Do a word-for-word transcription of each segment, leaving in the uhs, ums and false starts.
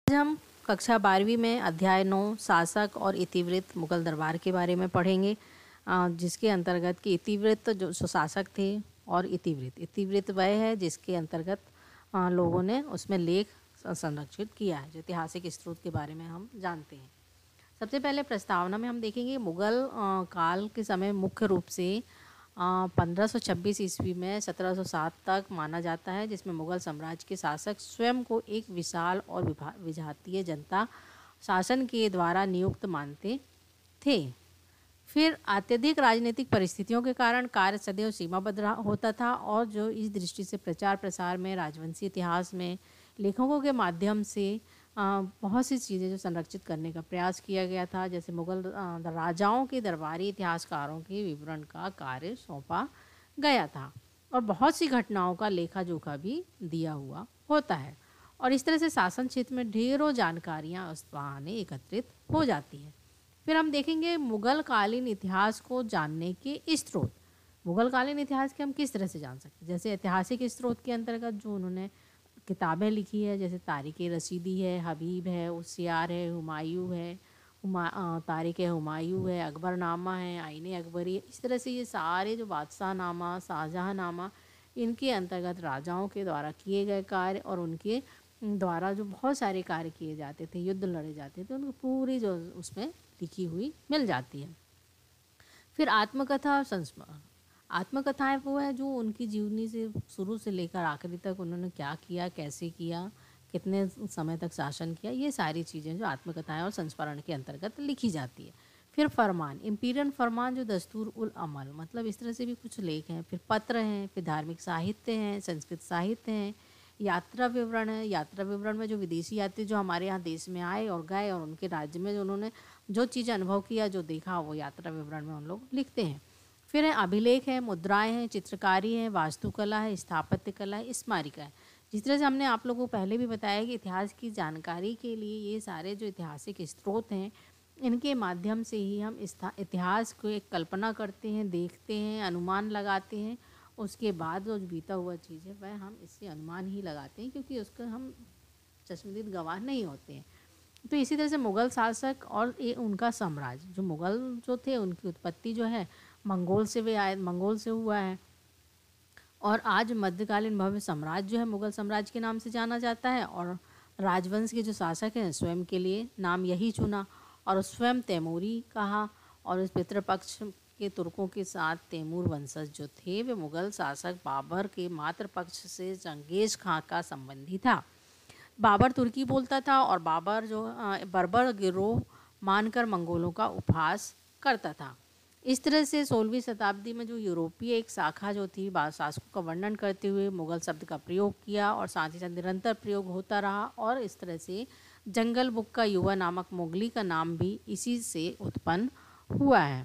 आज हम कक्षा बारहवीं में अध्याय नौ शासक और इतिवृत्त मुगल दरबार के बारे में पढ़ेंगे, जिसके अंतर्गत कि इतिवृत्त जो शासक थे और इतिवृत्त इतिवृत्त वह है जिसके अंतर्गत लोगों ने उसमें लेख संरक्षित किया है, जो ऐतिहासिक स्रोत के बारे में हम जानते हैं। सबसे पहले प्रस्तावना में हम देखेंगे मुगल काल के समय मुख्य रूप से पंद्रह सौ छब्बीस ईस्वी में सत्रह सौ सात तक माना जाता है, जिसमें मुगल साम्राज्य के शासक स्वयं को एक विशाल और विजातीय जनता शासन के द्वारा नियुक्त मानते थे। फिर अत्यधिक राजनीतिक परिस्थितियों के कारण कार्य सदैव सीमाबद्ध होता था और जो इस दृष्टि से प्रचार प्रसार में राजवंशी इतिहास में लेखकों के माध्यम से बहुत सी चीज़ें जो संरक्षित करने का प्रयास किया गया था, जैसे मुगल राजाओं के दरबारी इतिहासकारों के विवरण का कार्य सौंपा गया था और बहुत सी घटनाओं का लेखा जोखा भी दिया हुआ होता है और इस तरह से शासन क्षेत्र में ढेरों जानकारियाँ उस बहाने एकत्रित हो जाती हैं। फिर हम देखेंगे मुगल कालीन इतिहास को जानने के स्रोत। मुगल कालीन इतिहास के हम किस तरह से जान सकते हैं, जैसे ऐतिहासिक स्रोत के अंतर्गत जो उन्होंने किताबें लिखी है, जैसे तारीख रसीदी है, हबीब है, उसियार है, हुमायूं है, हुमा तारीख हुमायूं है, अकबरनामा है, आईने अकबरी, इस तरह से ये सारे जो बादशाह नामा, शाहजहाँ नामा, इनके अंतर्गत राजाओं के द्वारा किए गए कार्य और उनके द्वारा जो बहुत सारे कार्य किए जाते थे, युद्ध लड़े जाते थे, उनको पूरी जो उसमें लिखी हुई मिल जाती है। फिर आत्मकथा और संस्मरण। आत्मकथाएं वो है जो उनकी जीवनी से शुरू से लेकर आखिरी तक उन्होंने क्या किया, कैसे किया, कितने समय तक शासन किया, ये सारी चीज़ें जो आत्मकथाएं और संस्मरण के अंतर्गत लिखी जाती है। फिर फरमान, इम्पीरियल फरमान जो दस्तूर उल अमल, मतलब इस तरह से भी कुछ लेख हैं। फिर पत्र हैं, फिर धार्मिक साहित्य हैं, संस्कृत साहित्य हैं, यात्रा विवरण है। यात्रा विवरण में जो विदेशी यात्री जो हमारे यहाँ देश में आए और गए और उनके राज्य में जो उन्होंने जो चीज़ अनुभव किया, जो देखा, वो यात्रा विवरण में उन लोग लिखते हैं। फिर है अभिलेख है, मुद्राएं हैं, चित्रकारी है, वास्तुकला है, स्थापत्य कला है, स्मारिका है। जिस तरह से हमने आप लोगों को पहले भी बताया कि इतिहास की जानकारी के लिए ये सारे जो ऐतिहासिक स्रोत हैं, इनके माध्यम से ही हम इतिहास को एक कल्पना करते हैं, देखते हैं, अनुमान लगाते हैं। उसके बाद जो बीता हुआ चीज़ है वह हम इससे अनुमान ही लगाते हैं, क्योंकि उसका हम चश्मदीद गवाह नहीं होते हैं। तो इसी तरह से मुग़ल शासक और ये उनका साम्राज्य, जो मुग़ल जो थे उनकी उत्पत्ति जो है मंगोल से वे आए मंगोल से हुआ है और आज मध्यकालीन भव्य साम्राज्य जो है मुग़ल साम्राज्य के नाम से जाना जाता है और राजवंश के जो शासक हैं स्वयं के लिए नाम यही चुना और स्वयं तैमूरी कहा और उस पितृपक्ष के तुर्कों के साथ तैमूर वंशज जो थे वे मुग़ल शासक बाबर के मातृपक्ष से चंगेज़ खां का संबंधी था। बाबर तुर्की बोलता था और बाबर जो बर्बर गिरोह मानकर मंगोलों का उपहास करता था। इस तरह से सोलहवीं शताब्दी में जो यूरोपीय एक शाखा जो थी शासकों का वर्णन करते हुए मुग़ल शब्द का प्रयोग किया और साथ ही साथ निरंतर प्रयोग होता रहा और इस तरह से जंगल बुक का युवा नामक मुगली का नाम भी इसी से उत्पन्न हुआ है।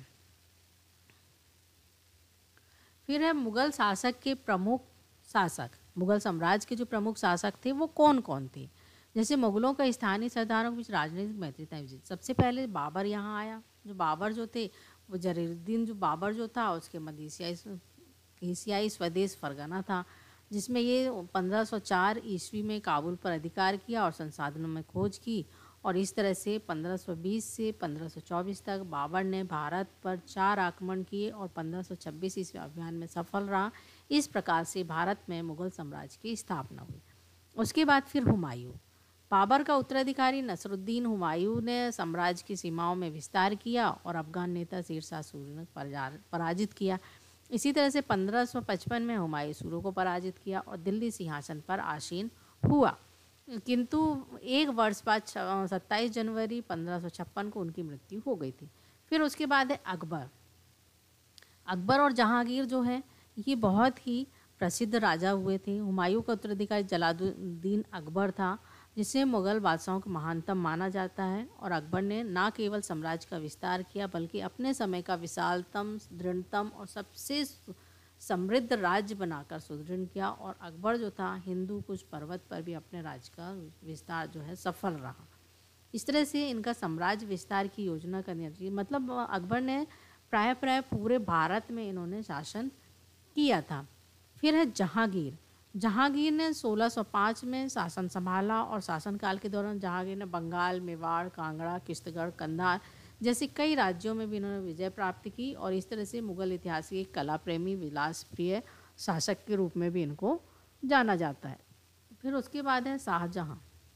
फिर है मुग़ल शासक के प्रमुख शासक। मुग़ल साम्राज्य के जो प्रमुख शासक थे वो कौन कौन थे, जैसे मुग़लों का स्थानीय सरदारों के बीच राजनीतिक मैत्रिता विजित। सबसे पहले बाबर यहाँ आया। जो बाबर जो थे वो जरीरुद्दीन जो बाबर जो था उसके मध्य एशियाई एशियाई स्वदेश फरगना था, जिसमें ये पंद्रह सौ चार ईस्वी में काबुल पर अधिकार किया और संसाधनों में खोज की और इस तरह से पंद्रह सौ बीस से पंद्रह सौ चौबीस तक बाबर ने भारत पर चार आक्रमण किए और पंद्रह सौ छब्बीस ईस्वी अभियान में सफल रहा। इस प्रकार से भारत में मुग़ल साम्राज्य की स्थापना हुई। उसके बाद फिर हुमायूं, बाबर का उत्तराधिकारी नसरुद्दीन हुमायूं ने साम्राज्य की सीमाओं में विस्तार किया और अफगान नेता शेरशाह सूरी ने पराजित किया। इसी तरह से पंद्रह सौ पचपन में हुमायूं सूरों को पराजित किया और दिल्ली सिंहासन पर आसीन हुआ, किंतु एक वर्ष बाद सत्ताईस जनवरी पंद्रह सौ छप्पन को उनकी मृत्यु हो गई थी। फिर उसके बाद है अकबर। अकबर और जहांगीर जो है ये बहुत ही प्रसिद्ध राजा हुए थे। हुमायूं का उत्तराधिकारी जलालुद्दीन अकबर था, जिसे मुग़ल बादशाहों का महानतम माना जाता है और अकबर ने न केवल साम्राज्य का विस्तार किया बल्कि अपने समय का विशालतम, दृढ़तम और सबसे समृद्ध राज्य बनाकर सुदृढ़ किया और अकबर जो था हिंदू कुश पर्वत पर भी अपने राज्य का विस्तार जो है सफल रहा। इस तरह से इनका साम्राज्य विस्तार की योजना करनी थी, मतलब अकबर ने प्राय प्राय पूरे भारत में इन्होंने शासन किया था। फिर है जहांगीर। जहांगीर ने सोलह सौ पाँच में शासन संभाला और शासनकाल के दौरान जहांगीर ने बंगाल, मेवाड़, कांगड़ा, किश्तगढ़, कंधार जैसे कई राज्यों में भी इन्होंने विजय प्राप्त की और इस तरह से मुगल इतिहास के एक कला प्रेमी, विलास प्रिय शासक के रूप में भी इनको जाना जाता है। फिर उसके बाद है शाहजहाँ।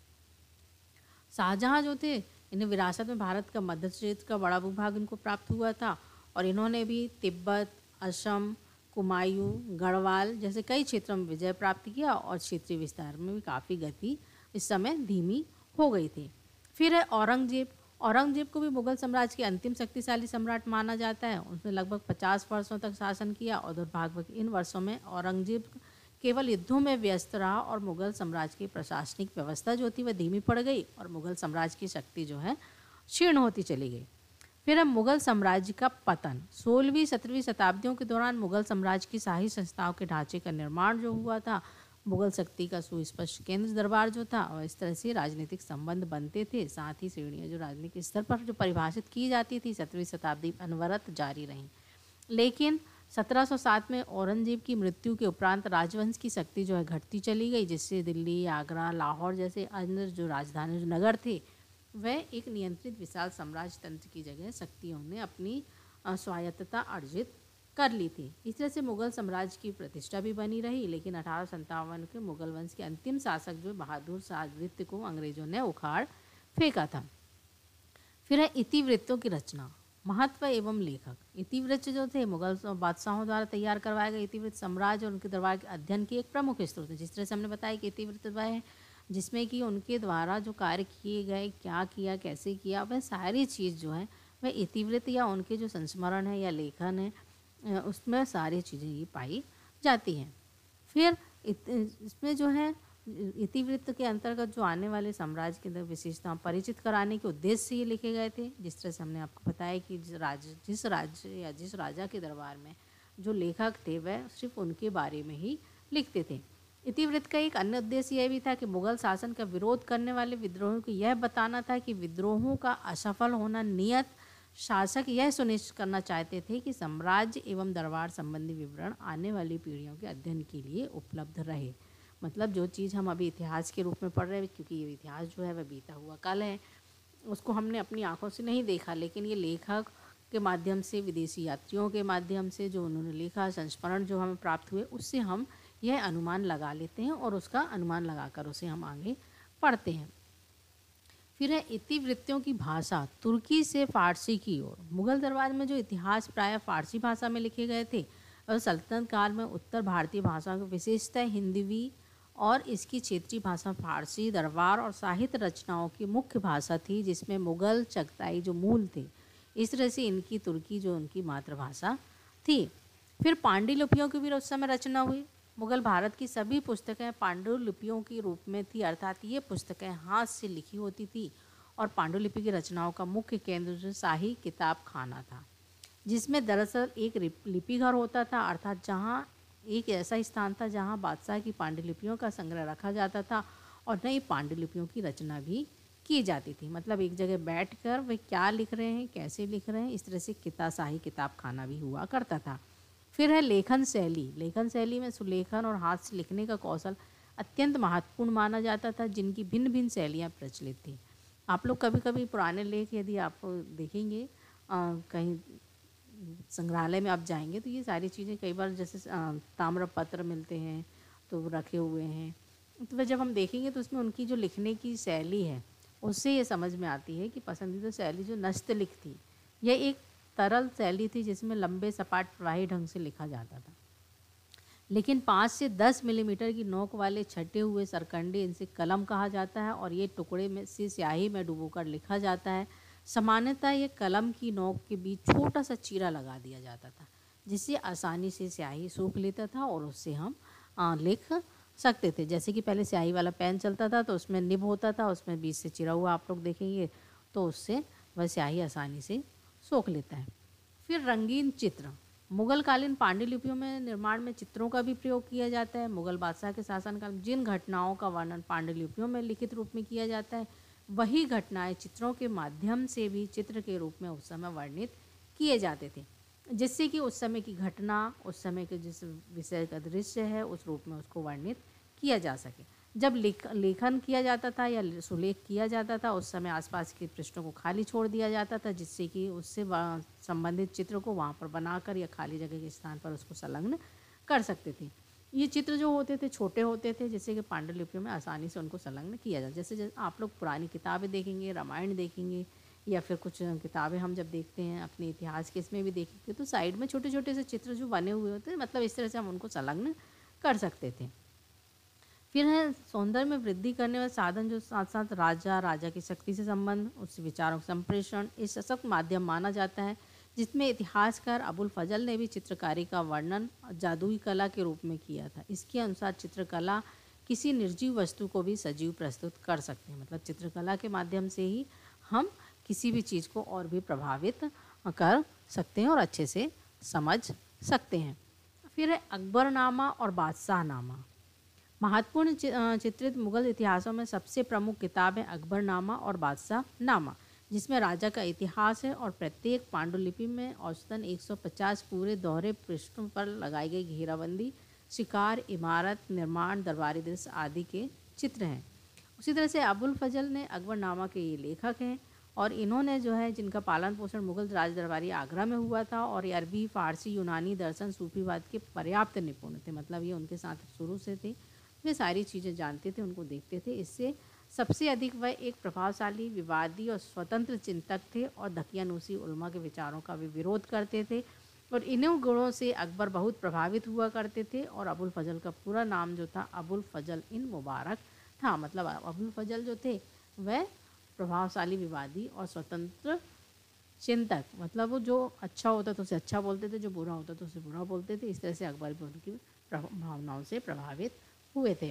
शाहजहाँ जो थे, इन्हें विरासत में भारत का मध्य क्षेत्र का बड़ा भूभाग इनको प्राप्त हुआ था और इन्होंने भी तिब्बत, असम, कुमायूं, गढ़वाल जैसे कई क्षेत्रों में विजय प्राप्त किया और क्षेत्रीय विस्तार में भी काफ़ी गति इस समय धीमी हो गई थी। फिर है औरंगजेब। औरंगजेब को भी मुगल साम्राज्य के अंतिम शक्तिशाली सम्राट माना जाता है। उसने लगभग पचास वर्षों तक शासन किया और दुर्भाग्य इन वर्षों में औरंगजेब केवल युद्धों में व्यस्त रहा और मुगल साम्राज्य की प्रशासनिक व्यवस्था जो थी वह धीमी पड़ गई और मुगल साम्राज्य की शक्ति जो है क्षीण होती चली गई। फिर अब मुगल साम्राज्य का पतन। सोलहवीं सत्रहवीं शताब्दियों के दौरान मुगल साम्राज्य की शाही संस्थाओं के ढांचे का निर्माण जो हुआ था, मुगल शक्ति का सुस्पष्ट केंद्र दरबार जो था और इस तरह से राजनीतिक संबंध बनते थे। साथ ही श्रेणियाँ जो राजनीतिक स्तर पर जो परिभाषित की जाती थी सत्रहवीं शताब्दी अनवरत जारी रहीं। लेकिन सत्रह सौ सात में औरंगजेब की मृत्यु के उपरांत राजवंश की शक्ति जो है घटती चली गई, जिससे दिल्ली, आगरा, लाहौर जैसे अन्य जो राजधानी जो नगर थे वह एक नियंत्रित विशाल साम्राज्य तंत्र की जगह शक्तियों ने अपनी स्वायत्तता अर्जित कर ली थी। इस तरह से मुगल साम्राज्य की प्रतिष्ठा भी बनी रही, लेकिन अठारह संतावन के मुगल वंश के अंतिम शासक जो बहादुर शाह वृत्त को अंग्रेजों ने उखाड़ फेंका था। फिर है इतिवृत्तों की रचना, महत्व एवं लेखक। इतिवृत्त जो थे मुगल बादशाहों द्वारा तैयार करवाए गए इतिवृत्त साम्राज्य और उनके दरबार के अध्ययन की एक प्रमुख स्रोत है। जिस तरह से हमने बताया कि इतिवृत्त वह है जिसमें कि उनके द्वारा जो कार्य किए गए, क्या किया, कैसे किया, वह सारी चीज़ जो है वह इतिवृत्त या उनके जो संस्मरण है या लेखन है उसमें सारी चीज़ें ये पाई जाती हैं। फिर इसमें जो है इतिवृत्त के अंतर्गत जो आने वाले साम्राज्य के अंदर विशेषताओं परिचित कराने के उद्देश्य से ये लिखे गए थे। जिस तरह से हमने आपको बताया कि जिस राज्य जिस राज्य या जिस राजा के दरबार में जो लेखक थे वह सिर्फ उनके बारे में ही लिखते थे। इतिवृत्त का एक अन्य उद्देश्य यह भी था कि मुगल शासन का विरोध करने वाले विद्रोहियों को यह बताना था कि विद्रोहों का असफल होना नियत। शासक यह सुनिश्चित करना चाहते थे कि साम्राज्य एवं दरबार संबंधी विवरण आने वाली पीढ़ियों के अध्ययन के लिए उपलब्ध रहे। मतलब जो चीज़ हम अभी इतिहास के रूप में पढ़ रहे हैं, क्योंकि ये इतिहास जो है वह बीता हुआ कल है, उसको हमने अपनी आंखों से नहीं देखा, लेकिन ये लेखक के माध्यम से, विदेशी यात्रियों के माध्यम से जो उन्होंने लिखा, संस्मरण जो हमें प्राप्त हुए, उससे हम यह अनुमान लगा लेते हैं और उसका अनुमान लगाकर उसे हम आगे पढ़ते हैं। फिर है इतिवृत्तियों की भाषा, तुर्की से फारसी की ओर। मुगल दरबार में जो इतिहास प्रायः फारसी भाषा में लिखे गए थे और सल्तनत काल में उत्तर भारतीय भाषा की विशेषता हिंदवी और इसकी क्षेत्रीय भाषा फारसी दरबार और साहित्य रचनाओं की मुख्य भाषा थी, जिसमें मुगल चगताई जो मूल थे। इस तरह से इनकी तुर्की जो उनकी मातृभाषा थी। फिर पांडुलिपियों की भी उस समय रचना हुई। मुगल भारत की सभी पुस्तकें पांडुलिपियों के रूप में थी, अर्थात ये पुस्तकें हाथ से लिखी होती थी और पांडुलिपि की रचनाओं का मुख्य केंद्र जो शाही किताब खाना था, जिसमें दरअसल एक लिपि घर होता था, अर्थात जहाँ एक ऐसा स्थान था जहाँ बादशाह की पांडुलिपियों का संग्रह रखा जाता था और नई पांडुलिपियों की रचना भी की जाती थी। मतलब एक जगह बैठकर वे क्या लिख रहे हैं, कैसे लिख रहे हैं, इस तरह से किताब शाही किताब खाना भी हुआ करता था। फिर है लेखन शैली। लेखन शैली में सुलेखन और हाथ से लिखने का कौशल अत्यंत महत्वपूर्ण माना जाता था, जिनकी भिन्न भिन्न शैलियाँ प्रचलित थी। आप लोग कभी कभी पुराने लेख यदि आप देखेंगे, आ, कहीं संग्रहालय में आप जाएंगे तो ये सारी चीज़ें कई बार जैसे ताम्रपत्र मिलते हैं तो रखे हुए हैं, तो वह जब हम देखेंगे तो उसमें उनकी जो लिखने की शैली है उससे ये समझ में आती है कि पसंदीदा शैली जो नस्तलिख थी, यह एक तरल शैली थी जिसमें लंबे सपाट प्रवाही ढंग से लिखा जाता था, लेकिन पाँच से दस मिलीमीटर की नोक वाले छटे हुए सरकंडे, इनसे कलम कहा जाता है और ये टुकड़े में से स्याही में डुबोकर लिखा जाता है। सामान्यतः ये कलम की नोक के बीच छोटा सा चीरा लगा दिया जाता था, जिससे आसानी से स्याही सूख लेता था और उससे हम आ, लिख सकते थे। जैसे कि पहले स्याही वाला पेन चलता था तो उसमें निब होता था, उसमें बीच से चिरा हुआ आप लोग देखेंगे तो उससे वह स्याही आसानी से सोख लेता है। फिर रंगीन चित्र। मुगल कालीन पांडुलिपियों में निर्माण में चित्रों का भी प्रयोग किया जाता है। मुगल बादशाह के शासनकाल में जिन घटनाओं का वर्णन पांडुलिपियों में लिखित रूप में किया जाता है, वही घटनाएं चित्रों के माध्यम से भी चित्र के रूप में उस समय वर्णित किए जाते थे। जिससे कि उस समय की घटना, उस समय के जिस विषय का दृश्य है उस रूप में उसको वर्णित किया जा सके। जब लेख लेखन किया जाता था या सुलेख किया जाता था उस समय आसपास के पृष्ठों को खाली छोड़ दिया जाता था, जिससे कि उससे संबंधित चित्र को वहाँ पर बनाकर या खाली जगह के स्थान पर उसको संलग्न कर सकते थे। ये चित्र जो होते थे छोटे होते थे, जिससे कि पांडुलिपियों में आसानी से उनको संलग्न किया जाए। जैसे जैसे आप लोग पुरानी किताबें देखेंगे, रामायण देखेंगे या फिर कुछ किताबें हम जब देखते हैं अपने इतिहास के इसमें भी देखेंगे, तो साइड में छोटे छोटे से चित्र जो बने हुए होते हैं, मतलब इस तरह से हम उनको संलग्न कर सकते थे। फिर है सौंदर्य में वृद्धि करने वाले साधन जो साथ साथ राजा राजा की शक्ति से संबंध, उससे विचारों का संप्रेषण इस सशक्त माध्यम माना जाता है, जिसमें इतिहासकार अबुल फजल ने भी चित्रकारी का वर्णन जादुई कला के रूप में किया था। इसके अनुसार चित्रकला किसी निर्जीव वस्तु को भी सजीव प्रस्तुत कर सकते हैं। मतलब चित्रकला के माध्यम से ही हम किसी भी चीज़ को और भी प्रभावित कर सकते हैं और अच्छे से समझ सकते हैं। फिर है अकबरनामा और बादशाहनामा। महत्वपूर्ण चित्रित मुगल इतिहासों में सबसे प्रमुख किताब है अकबरनामा और बादशाहनामा, जिसमें राजा का इतिहास है और प्रत्येक पांडुलिपि में औसतन एक सौ पचास पूरे दोहरे पृष्ठों पर लगाई गई घेराबंदी, शिकार, इमारत, निर्माण, दरबारी दृश्य आदि के चित्र हैं। उसी तरह से अबुल फजल ने अकबरनामा के ये लेखक हैं और इन्होंने जो है जिनका पालन पोषण मुगल राज दरबारी आगरा में हुआ था और ये अरबी, फारसी, यूनानी दर्शन, सूफीवाद के पर्याप्त निपुण थे। मतलब ये उनके साथ शुरू से थे, वे सारी चीज़ें जानते थे, उनको देखते थे। इससे सबसे अधिक वह एक प्रभावशाली, विवादी और स्वतंत्र चिंतक थे और दकियानूसी उलमा के विचारों का भी विरोध करते थे और इन्हीं गुणों से अकबर बहुत प्रभावित हुआ करते थे। और अबुल फजल का पूरा नाम जो था अबुल फजल इन मुबारक था। मतलब अबुल फजल जो थे वह प्रभावशाली, विवादी और स्वतंत्र चिंतक, मतलब वो जो अच्छा होता तो उसे अच्छा बोलते थे, जो बुरा होता तो उसे बुरा बोलते थे। इस तरह से अकबर भी उनकी भावनाओं से प्रभावित हुए थे।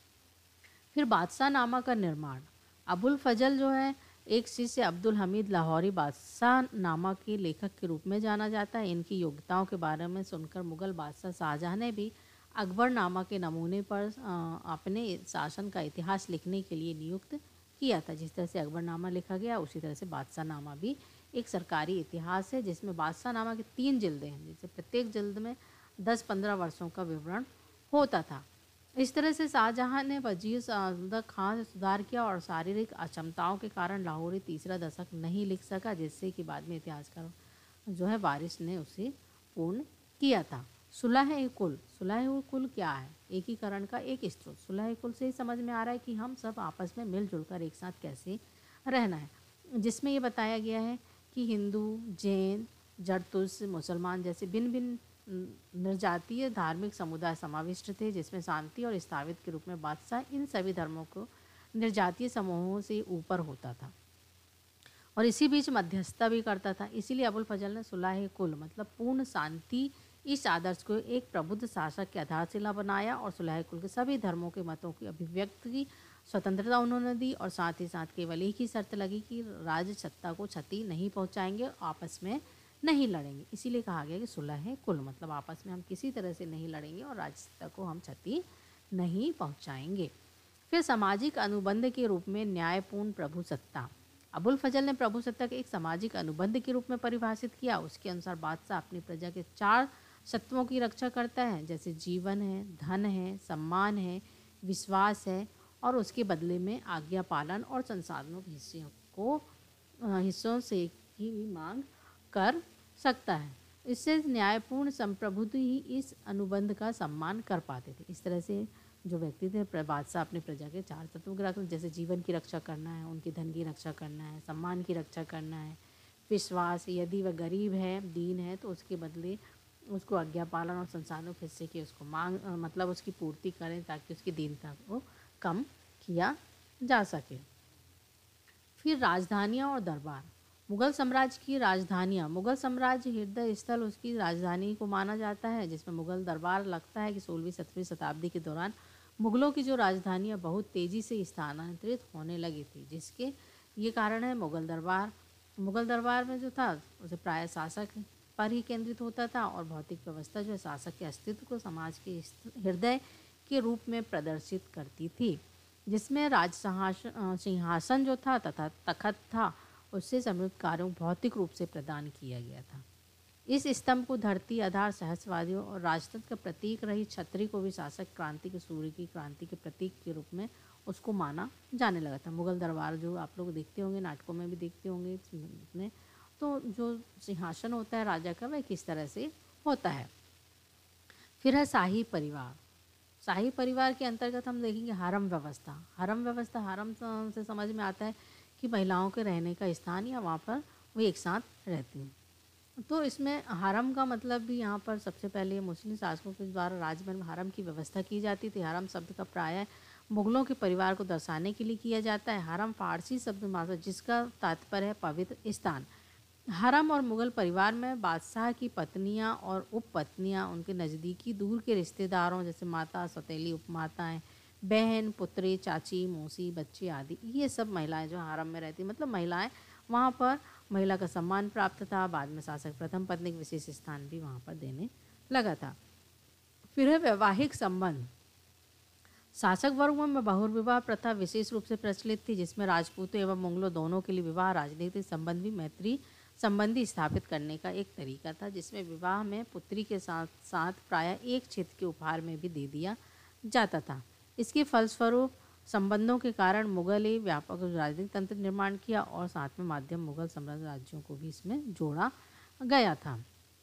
फिर बादशाहनामा का निर्माण। अबुल फजल जो है एक शिष्य अब्दुल हमीद लाहौरी बादशाहनामा के लेखक के रूप में जाना जाता है। इनकी योग्यताओं के बारे में सुनकर मुगल बादशाह शाहजहां ने भी अकबरनामा के नमूने पर अपने शासन का इतिहास लिखने के लिए नियुक्त किया था। जिस तरह से अकबरनामा लिखा गया उसी तरह से बादशाहनामा भी एक सरकारी इतिहास है, जिसमें बादशाहनामा की तीन जिल्दें हैं, जिससे प्रत्येक जिल्द में दस पंद्रह वर्षों का विवरण होता था। इस तरह से शाहजहां ने वजीर सादत खान से सुधार किया और शारीरिक अक्षमताओं के कारण लाहौरी तीसरा दशक नहीं लिख सका, जिससे कि बाद में इतिहासकार जो है वारिस ने उसे पूर्ण किया था। सुलह ए कुल। सुलह ए कुल क्या है? एकीकरण का एक स्रोत। सुलह ए कुल से ही समझ में आ रहा है कि हम सब आपस में मिलजुल कर एक साथ कैसे रहना है, जिसमें ये बताया गया है कि हिंदू, जैन, जरतुस, मुसलमान जैसे भिन्न भिन्न निर्जातीय धार्मिक समुदाय समाविष्ट थे, जिसमें शांति और स्थापित के रूप में बादशाह इन सभी धर्मों को निर्जातीय समूहों से ऊपर होता था और इसी बीच मध्यस्थता भी करता था। इसीलिए अबुल फजल ने सुलह कुल मतलब पूर्ण शांति इस आदर्श को एक प्रबुद्ध शासक की आधारशिला बनाया और सुलह कुल के सभी धर्मों के मतों की अभिव्यक्ति की स्वतंत्रता उन्होंने दी और साथ ही साथ केवल एक ही शर्त लगी कि राज सत्ता को क्षति नहीं पहुंचाएंगे, आपस में नहीं लड़ेंगे। इसीलिए कहा गया कि सुलह कुल मतलब आपस में हम किसी तरह से नहीं लड़ेंगे और राजसत्ता को हम क्षति नहीं पहुंचाएंगे। फिर सामाजिक अनुबंध के रूप में न्यायपूर्ण प्रभुसत्ता। अबुल फजल ने प्रभुसत्ता के एक सामाजिक अनुबंध के रूप में परिभाषित किया। उसके अनुसार बादशाह अपनी प्रजा के चार सत्वों की रक्षा करता है, जैसे जीवन है, धन है, सम्मान है, विश्वास है और उसके बदले में आज्ञा पालन और संसाधनों के हिस्सों को हिस्सों से की भी मांग कर सकता है। इससे न्यायपूर्ण संप्रभुत्व ही इस अनुबंध का सम्मान कर पाते थे। इस तरह से जो व्यक्ति थे बादशाह अपने प्रजा के चार तत्वों की रक्षा, जैसे जीवन की रक्षा करना है, उनकी धन की रक्षा करना है, सम्मान की रक्षा करना है, विश्वास, यदि वह गरीब है, दीन है तो उसके बदले उसको आज्ञा पालन और संसाधनों के हिस्से की उसको मांग मतलब उसकी पूर्ति करें ताकि उसकी दीनता को कम किया जा सके। फिर राजधानियाँ और दरबार। मुगल साम्राज्य की राजधानियाँ। मुगल साम्राज्य हृदय स्थल उसकी राजधानी को माना जाता है, जिसमें मुगल दरबार लगता है कि सोलहवीं सत्रहवीं शताब्दी के दौरान मुगलों की जो राजधानियाँ बहुत तेज़ी से स्थानांतरित होने लगी थी, जिसके ये कारण है मुगल दरबार। मुगल दरबार में जो था उसे प्राय शासक पर ही केंद्रित होता था और भौतिक व्यवस्था जो है शासक के अस्तित्व को समाज के हृदय के रूप में प्रदर्शित करती थी, जिसमें राज सिंहासन जो था तथा तखत था उससे समृद्ध कार्यों भौतिक रूप से प्रदान किया गया था। इस स्तंभ को धरती आधार सहस्रवादियों और राजतंत्र का प्रतीक रही छतरी को भी शासक क्रांति के सूर्य की क्रांति के प्रतीक के रूप में उसको माना जाने लगा था। मुगल दरबार जो आप लोग देखते होंगे, नाटकों में भी देखते होंगे इसमें, तो जो सिंहासन होता है राजा का वह किस तरह से होता है। फिर है शाही परिवार। शाही परिवार के अंतर्गत हम देखेंगे हरम व्यवस्था। हरम व्यवस्था, हरम से समझ में आता है कि महिलाओं के रहने का स्थान या वहाँ पर वो एक साथ रहती हैं। तो इसमें हरम का मतलब भी यहाँ पर सबसे पहले मुस्लिम शासकों के द्वारा राजमहल में हरम की व्यवस्था की जाती थी। हरम शब्द का प्रायः मुगलों के परिवार को दर्शाने के लिए किया जाता है। हरम फारसी शब्द मात्र जिसका तात्पर्य है पवित्र स्थान। हरम और मुगल परिवार में बादशाह की पत्नियां और उपपत्नियां, उनके नज़दीकी दूर के रिश्तेदारों जैसे माता, सौतेली, उपमाताएं, बहन, पुत्री, चाची, मौसी, बच्चे आदि, ये सब महिलाएं जो हरम में रहती, मतलब महिलाएं वहाँ पर महिला का सम्मान प्राप्त था। बाद में शासक प्रथम पत्नी के विशेष स्थान भी वहाँ पर देने लगा था। फिर है वैवाहिक संबंध। शासक वर्गों में बहुविवाह प्रथा विशेष रूप से प्रचलित थी, जिसमें राजपूतों एवं मुगलों दोनों के लिए विवाह राजनीतिक संबंध भी मैत्री संबंधी स्थापित करने का एक तरीका था, जिसमें विवाह में पुत्री के साथ साथ प्रायः एक क्षेत्र के उपहार में भी दे दिया जाता था। इसके फलस्वरूप संबंधों के कारण मुगल एक व्यापक राजनीतिक तंत्र निर्माण किया और साथ में माध्यम मुगल साम्राज्य राज्यों को भी इसमें जोड़ा गया था।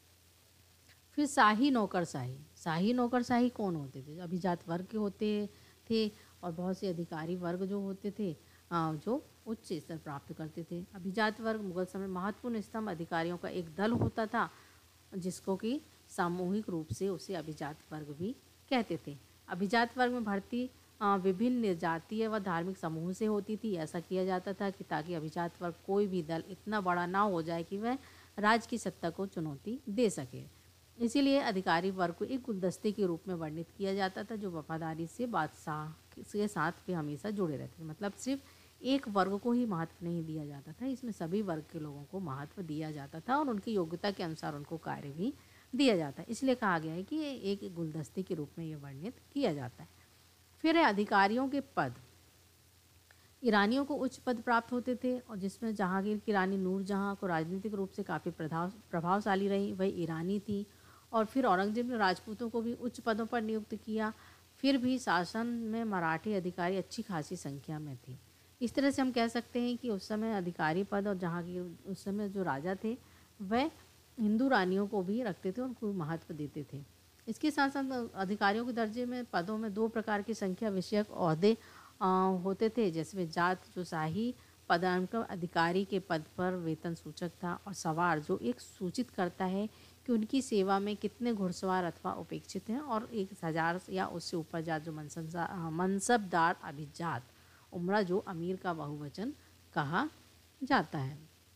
फिर शाही नौकरशाही। शाही नौकरशाही कौन होते थे? अभिजात वर्ग के होते थे और बहुत से अधिकारी वर्ग जो होते थे जो उच्च स्तर प्राप्त करते थे। अभिजात वर्ग मुगल समय महत्वपूर्ण स्तंभ अधिकारियों का एक दल होता था, जिसको कि सामूहिक रूप से उसे अभिजात वर्ग भी कहते थे। अभिजात वर्ग में भर्ती विभिन्न जातीय व धार्मिक समूह से होती थी। ऐसा किया जाता था कि ताकि अभिजात वर्ग कोई भी दल इतना बड़ा ना हो जाए कि वह राज्य की सत्ता को चुनौती दे सके। इसीलिए अधिकारी वर्ग को एक गुलदस्ते के रूप में वर्णित किया जाता था, जो वफादारी से बादशाह के साथ भी हमेशा जुड़े रहते थे। मतलब सिर्फ एक वर्ग को ही महत्व नहीं दिया जाता था, इसमें सभी वर्ग के लोगों को महत्व दिया जाता था और उनकी योग्यता के अनुसार उनको कार्य भी दिया जाता है। इसलिए कहा गया है कि ये एक गुलदस्ते के रूप में ये वर्णित किया जाता है। फिर है अधिकारियों के पद। ईरानियों को उच्च पद प्राप्त होते थे और जिसमें जहांगीर की रानी नूरजहां को राजनीतिक रूप से काफ़ी प्रभाव प्रभावशाली रही, वह ईरानी थी। और फिर औरंगजेब ने राजपूतों को भी उच्च पदों पर नियुक्त किया। फिर भी शासन में मराठी अधिकारी अच्छी खासी संख्या में थी। इस तरह से हम कह सकते हैं कि उस समय अधिकारी पद और जहांगीर उस समय जो राजा थे वह हिंदू रानियों को भी रखते थे, उनको महत्व देते थे। इसके साथ साथ अधिकारियों के दर्जे में पदों में दो प्रकार की संख्या विषयक ओहदे होते थे, जैसे जात जो शाही पदानुक्रम अधिकारी के पद पर वेतन सूचक था, और सवार जो एक सूचित करता है कि उनकी सेवा में कितने घुड़सवार अथवा उपेक्षित हैं, और एक हजार या उससे ऊपर जात जो मनसबदार अभिजात उमरा जो अमीर का बहुवचन कहा जाता है।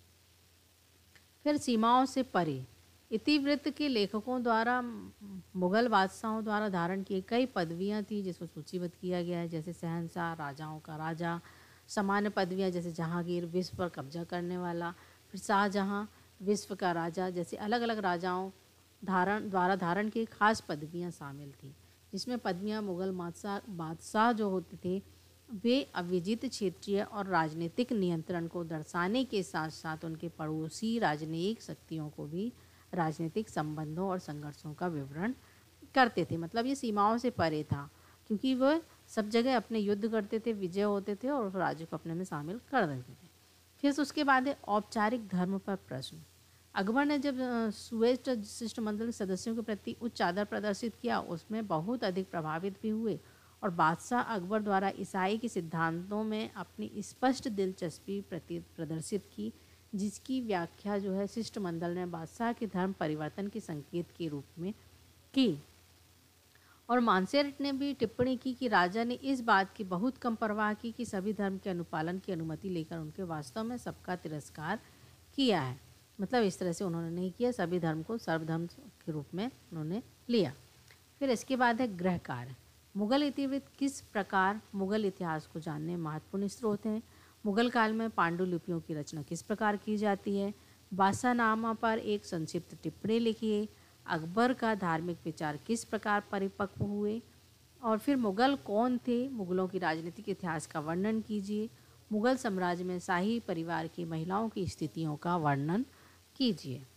फिर सीमाओं से परे। इतिवृत्त के लेखकों द्वारा मुगल बादशाहों द्वारा धारण की कई पदवियां थी जिसको सूचीबद्ध किया गया है, जैसे शहंशाह, राजाओं का राजा। सामान्य पदवियां जैसे जहांगीर, विश्व पर कब्जा करने वाला। फिर शाहजहां, विश्व का राजा। जैसे अलग अलग राजाओं धारण द्वारा धारण की खास पदवियां शामिल थी, जिसमें पदवियां मुगल बादशाह बादशाह जो होते थे वे अविजित क्षेत्रीय और राजनीतिक नियंत्रण को दर्शाने के साथ साथ उनके पड़ोसी राजनीतिक शक्तियों को भी राजनीतिक संबंधों और संघर्षों का विवरण करते थे। मतलब ये सीमाओं से परे था, क्योंकि वह सब जगह अपने युद्ध करते थे, विजय होते थे और राज्य को अपने में शामिल कर देते थे। फिर उसके बाद है औपचारिक धर्म पर प्रश्न। अकबर ने जब सुवेष्ट शिष्टमंडल के सदस्यों के प्रति उच्च आदर प्रदर्शित किया, उसमें बहुत अधिक प्रभावित भी हुए और बादशाह अकबर द्वारा ईसाई के सिद्धांतों में अपनी स्पष्ट दिलचस्पी प्रति प्रदर्शित की, जिसकी व्याख्या जो है शिष्टमंडल ने बादशाह के धर्म परिवर्तन के संकेत के रूप में की। और मानसेरेट ने भी टिप्पणी की कि राजा ने इस बात की बहुत कम परवाह की कि सभी धर्म के अनुपालन की अनुमति लेकर उनके वास्तव में सबका तिरस्कार किया है। मतलब इस तरह से उन्होंने नहीं किया, सभी धर्म को सर्वधर्म के रूप में उन्होंने लिया। फिर इसके बाद है गृह कार्य। मुगल इतिवृत्त किस प्रकार मुगल इतिहास को जानने महत्वपूर्ण स्रोत हैं। मुगल काल में पांडुलिपियों की रचना किस प्रकार की जाती है। बादशाहनामा पर एक संक्षिप्त टिप्पणी लिखिए। अकबर का धार्मिक विचार किस प्रकार परिपक्व हुए। और फिर मुगल कौन थे, मुगलों की राजनीतिक इतिहास का वर्णन कीजिए। मुगल साम्राज्य में शाही परिवार की महिलाओं की स्थितियों का वर्णन कीजिए।